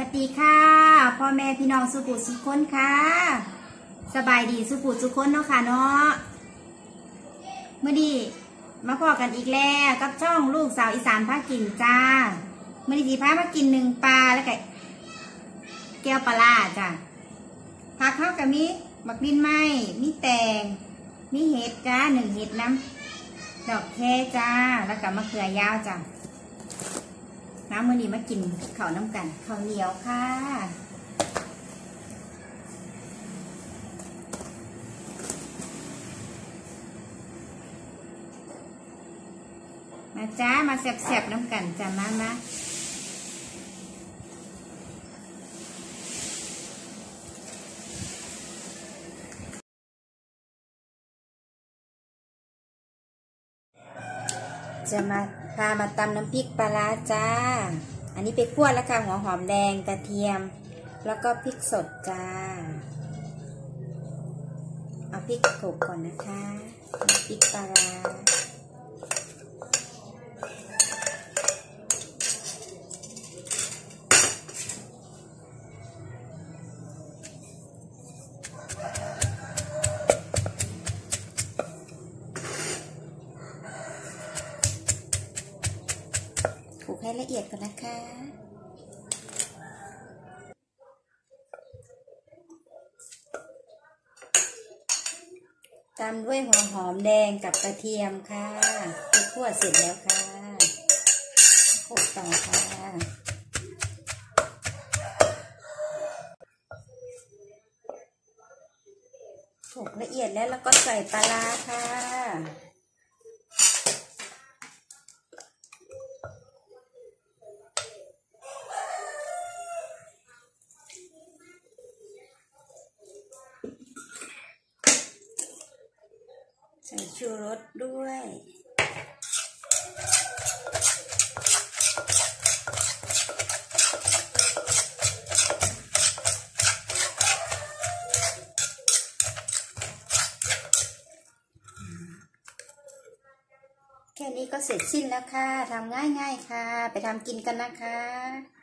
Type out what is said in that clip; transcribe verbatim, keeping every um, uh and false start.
วัสดีค่ะพ่อแม่พี่น้องสุขุสุขคนค่ะสบายดีสุขุสุขคนเนาะค่ะเนาะเมื่อดีมาพอกันอีกแล้วกับช่องลูกสาวอีสานพากินจ้าเมื่อดีสีพามากินหนึ่งปลาแล้วก็แก้วปลาจ้าผักเข้ากับมีบักดินไม้มีแตงมีเห็ดจ้าหนึ่งเห็ดน้ำดอกแค่จ้าแล้วก็มะเขือยาวจ้าน้ำมือนี้มากินข้าวน้ำกันข้าวเหนียวค่ะมาจ้ามาแซ่บๆน้ำกันจ้ามามาจะมาพามาตำน้ำพริกปลาร้าจ้าอันนี้ไปคั่วแล้วค่ะหัวหอมแดงกระเทียมแล้วก็พริกสดจ้าเอาพริกโขลกก่อนนะคะน้ำพริกปลาร้าคลุกให้ละเอียดก่อนนะคะตามด้วยหัวหอมแดงกับกระเทียมค่ะไปคั่วเสร็จแล้วค่ะคลุกต่อค่ะคลุกละเอียดแล้วแล้วก็ใส่ปลาร้าค่ะใส่ชูรสด้วยแค่นี้ก็เสร็จสิ้นแล้วค่ะทำง่ายๆค่ะไปทำกินกันนะคะ